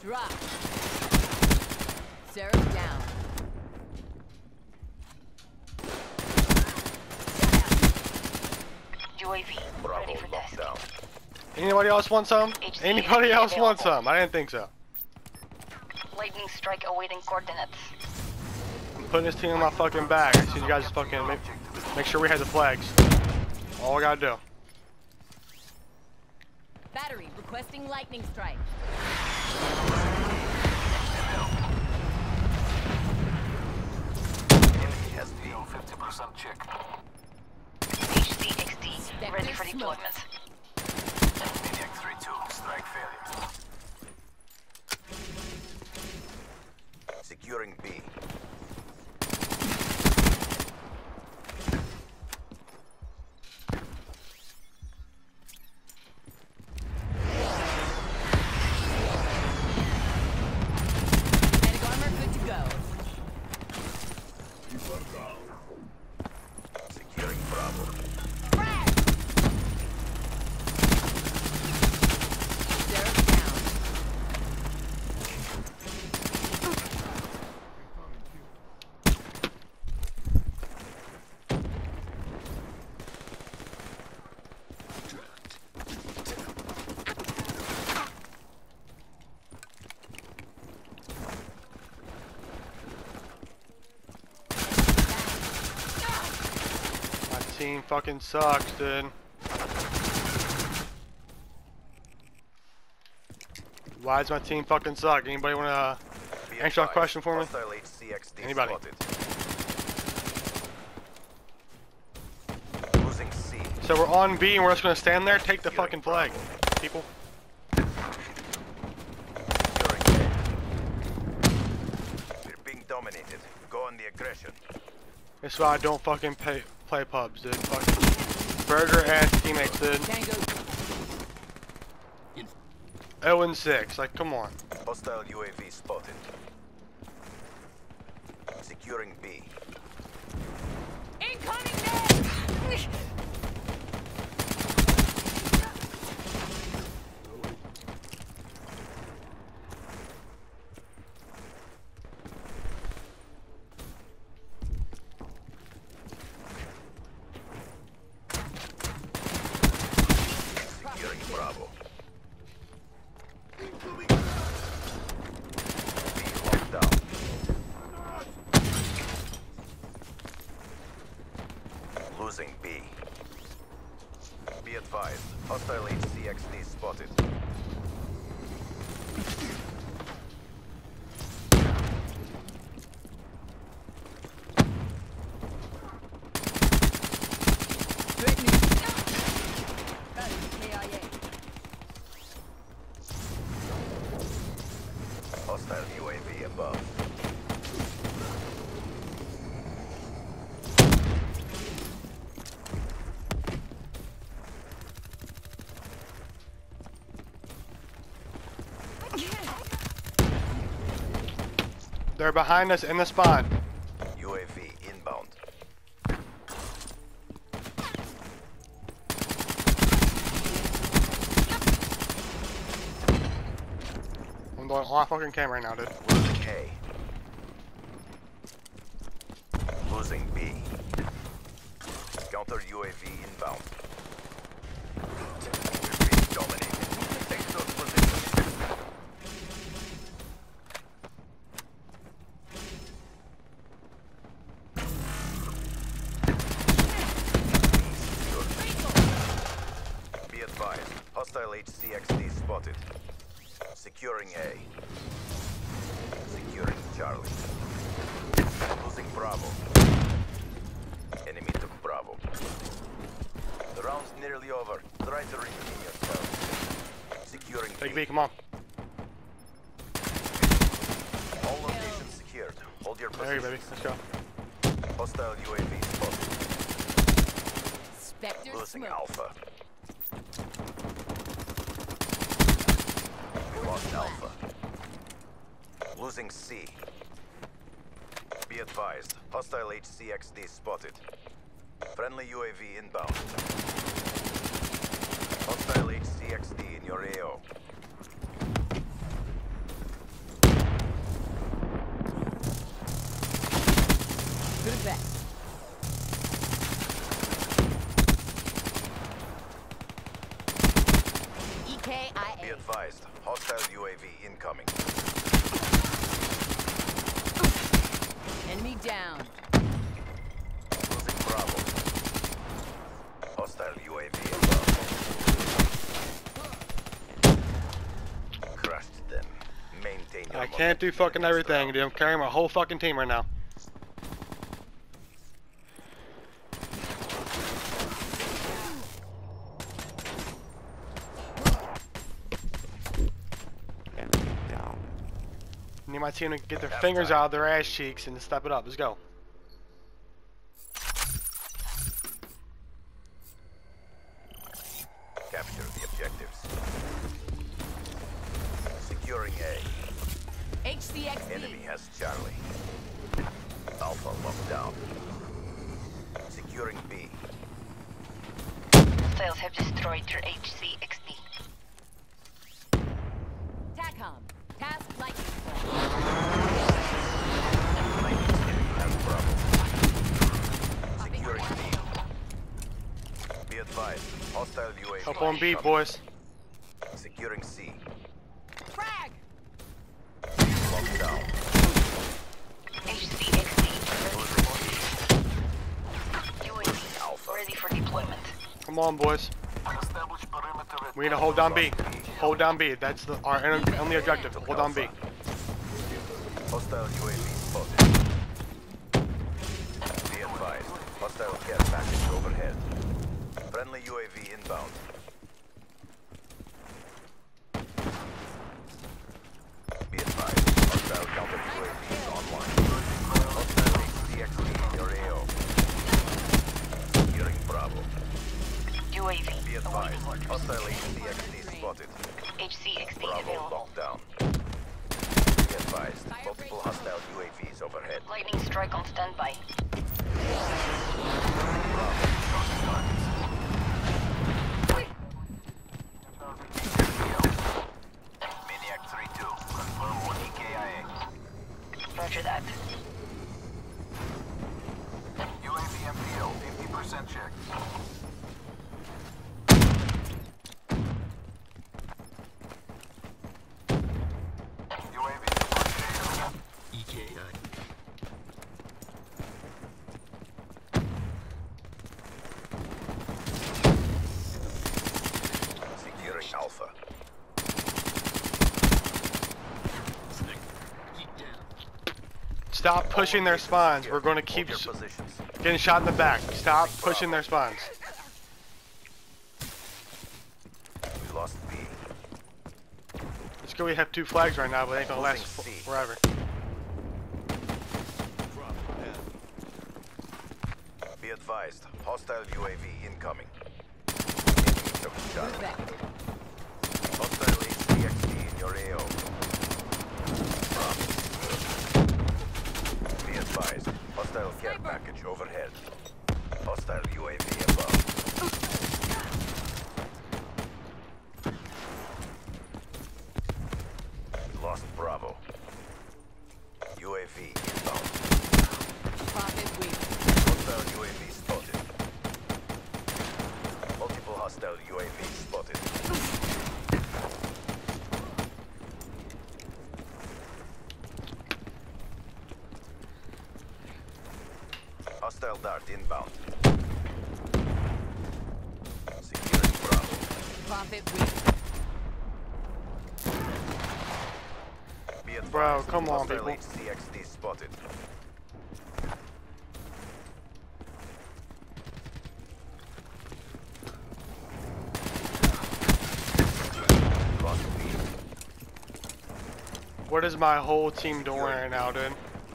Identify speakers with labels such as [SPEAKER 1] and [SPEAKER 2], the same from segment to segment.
[SPEAKER 1] Drop. Seraph down.
[SPEAKER 2] UAV ready for desk.
[SPEAKER 3] Anybody else want some? Anybody else want some? I didn't think so.
[SPEAKER 2] Lightning strike awaiting coordinates.
[SPEAKER 3] I'm putting this team in my fucking bag. I see you guys fucking make sure we have the flags. All I gotta do.
[SPEAKER 1] Battery requesting lightning strike.
[SPEAKER 4] Enemy has the 50% check.
[SPEAKER 2] HCXD ready for deployment.
[SPEAKER 4] Maniac 3-2, strike failure.
[SPEAKER 5] Securing B.
[SPEAKER 1] Kinetic armor good to go.
[SPEAKER 5] Securing Bravo.
[SPEAKER 1] Seraph down.
[SPEAKER 3] My team fucking sucks, dude. Why does my team fucking suck? Anybody wanna answer that question for me?
[SPEAKER 5] Hostile HCXD
[SPEAKER 3] Anybody?
[SPEAKER 5] spotted. Losing C.
[SPEAKER 3] So we're on B and we're just gonna stand there? Take the fucking flag, people.
[SPEAKER 5] Securing A. We're being dominated. Go on the aggression.
[SPEAKER 3] This is why I don't fucking play pubs, dude. Fucking burger ass teammates, dude.
[SPEAKER 1] Tango.
[SPEAKER 3] 0-6, like come on.
[SPEAKER 5] Hostile UAV spotted. Securing B.
[SPEAKER 1] Incoming net!
[SPEAKER 5] Securing Bravo. B locked down. Losing B. Be advised. Hostile HCXD spotted.
[SPEAKER 1] Good news. Battery KIA.
[SPEAKER 5] Hostile UAV above.
[SPEAKER 3] They're behind us in the spawn.
[SPEAKER 5] UAV inbound.
[SPEAKER 3] I'm going off fucking camera right now, dude.
[SPEAKER 5] Losing A. Losing B. Counter UAV inbound. We're being dominated. Take those positions. Be advised. Hostile HCXD spotted. Securing A. Securing Charlie. Losing Bravo. Enemy took Bravo. The round's nearly over. Try to redeem yourself. Securing
[SPEAKER 3] Take
[SPEAKER 5] B.
[SPEAKER 3] B, come on.
[SPEAKER 5] All locations secured. Hold your
[SPEAKER 3] There you
[SPEAKER 5] position.
[SPEAKER 3] baby, let's go.
[SPEAKER 5] Hostile UAV spotted.
[SPEAKER 1] Spectre
[SPEAKER 5] Losing
[SPEAKER 1] smoke.
[SPEAKER 5] Alpha. We lost Alpha. Losing C. Be advised. Hostile HCXD spotted. Friendly UAV inbound. Hostile HCXD in your AO. Be advised, hostile UAV incoming.
[SPEAKER 1] Enemy down.
[SPEAKER 5] Losing Bravo. Hostile UAV above. Crushed them. Maintain your
[SPEAKER 3] I can't do fucking everything, dude. I'm carrying my whole fucking team right now. Need my team to get their fingers out of their ass cheeks and step it up. Let's go.
[SPEAKER 5] Capture the objectives. Securing A.
[SPEAKER 1] HCXD.
[SPEAKER 5] Enemy has Charlie. Alpha locked down. Securing B.
[SPEAKER 2] Hostiles have destroyed your HCXD.
[SPEAKER 1] TACOM. Task lightning.
[SPEAKER 5] Enemy has Bravo. Securing B. Be advised, hostile UAV.
[SPEAKER 3] Up on B,
[SPEAKER 5] incoming.
[SPEAKER 3] boys.
[SPEAKER 5] Securing C.
[SPEAKER 1] Frag.
[SPEAKER 5] Locked down.
[SPEAKER 2] HCXD UAV
[SPEAKER 5] Alpha.
[SPEAKER 2] ready for deployment.
[SPEAKER 3] Come on, boys.
[SPEAKER 4] Establish perimeter at
[SPEAKER 3] We need to hold down B. Hold down B. That's our only objective. Hold down B.
[SPEAKER 5] Hostile UAV spotted. Be advised, hostile care package overhead. Friendly UAV inbound. Be advised, hostile counter UAV is online. Hostile HCXD in your AO. Securing Bravo.
[SPEAKER 2] UAV
[SPEAKER 5] Be
[SPEAKER 2] awaiting
[SPEAKER 5] advised,
[SPEAKER 2] orders.
[SPEAKER 5] hostile HCXD spotted.
[SPEAKER 2] HCXD
[SPEAKER 5] Bravo
[SPEAKER 2] available.
[SPEAKER 5] locked down. Be advised, multiple hostile UAVs overhead.
[SPEAKER 2] Lightning strike on standby.
[SPEAKER 4] Maniac 3-2. Confirm 1 EKIA.
[SPEAKER 2] Roger that.
[SPEAKER 4] UAV MPO 50% check. UAV support EKI.
[SPEAKER 5] Securing Alpha.
[SPEAKER 3] Stop pushing their spines. We're going to keep
[SPEAKER 5] Hold your positions.
[SPEAKER 3] getting shot in the back. Stop pushing their spines.
[SPEAKER 5] We lost B.
[SPEAKER 3] Let's go. We have 2 flags right now, but they ain't gonna last
[SPEAKER 5] Losing C.
[SPEAKER 3] forever.
[SPEAKER 5] Be advised, hostile UAV incoming. Enemy took shot.
[SPEAKER 1] Move back.
[SPEAKER 5] Hostile HCXD in your AO. Be advised, hostile care package overhead. Hostile UAV above. Lost Bravo. UAV inbound.
[SPEAKER 1] Profit weak.
[SPEAKER 5] Hostile UAV spotted. Multiple hostile UAV spotted. Hostile dart inbound. Securing Bravo.
[SPEAKER 1] Profit weak.
[SPEAKER 5] Be advised,
[SPEAKER 3] Bro, come on,
[SPEAKER 5] hostile
[SPEAKER 3] people.
[SPEAKER 5] HCXD spotted. Lost B.
[SPEAKER 3] What is my whole team doing right now, dude?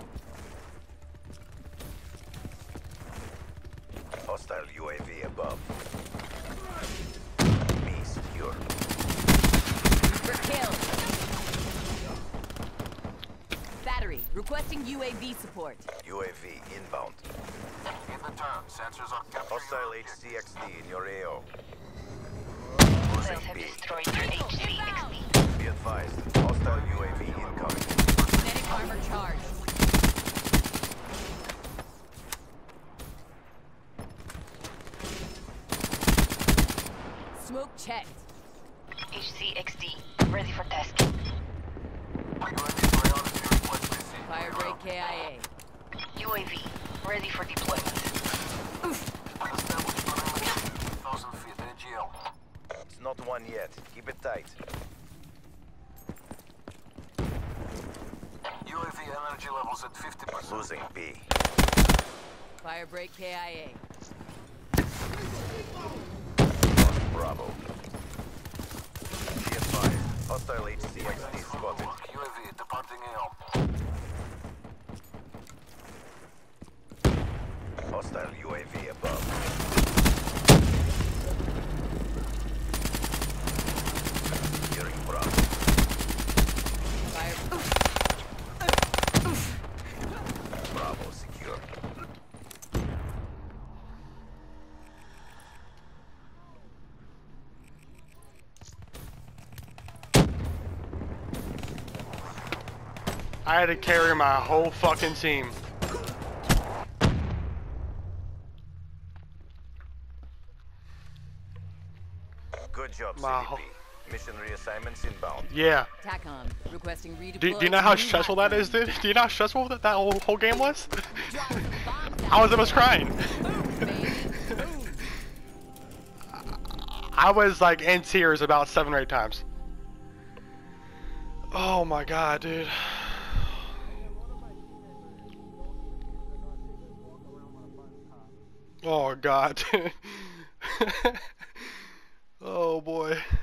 [SPEAKER 5] Hostile UAV above. B secure.
[SPEAKER 1] For kill. Battery. Requesting UAV support.
[SPEAKER 5] UAV inbound.
[SPEAKER 4] In the turn, sensors are capturing
[SPEAKER 5] Hostile
[SPEAKER 4] your objective.
[SPEAKER 5] HCXD in your AO.
[SPEAKER 2] Hostiles have
[SPEAKER 5] B.
[SPEAKER 2] destroyed your HCXD.
[SPEAKER 5] Be advised, hostile UAV incoming.
[SPEAKER 1] Kinetic armor charged. Smoke checked.
[SPEAKER 2] HCXD, ready for tasking.
[SPEAKER 4] UAV priority request received.
[SPEAKER 1] Fire break KIA.
[SPEAKER 2] UAV, ready for deployment.
[SPEAKER 4] Established perimeter 2,000 feet AGL.
[SPEAKER 5] It's not one yet. Keep it tight.
[SPEAKER 4] UAV energy levels at 50%.
[SPEAKER 5] Losing B.
[SPEAKER 1] Fire break KIA.
[SPEAKER 5] Lost Bravo. GS5. Hostile HCXD spotted.
[SPEAKER 4] UAV departing AO.
[SPEAKER 5] Hostile UAV above. Securing Bravo.
[SPEAKER 1] Fire.
[SPEAKER 5] Bravo secure.
[SPEAKER 3] I had to carry my whole fucking team.
[SPEAKER 5] Good job,
[SPEAKER 3] Wow.
[SPEAKER 5] CDP. Mission reassignments inbound.
[SPEAKER 3] Yeah.
[SPEAKER 1] TACOM requesting redeploy.
[SPEAKER 3] Do you know how
[SPEAKER 1] to new
[SPEAKER 3] stressful that is,
[SPEAKER 1] platform.
[SPEAKER 3] dude? Do you know how stressful that whole game was?
[SPEAKER 1] Drop the bombs
[SPEAKER 3] I was
[SPEAKER 1] out.
[SPEAKER 3] almost crying.
[SPEAKER 1] Move, baby. Move.
[SPEAKER 3] I was like in tears about 7 or 8 times. Oh my god, dude. Oh god, dude. Oh boy.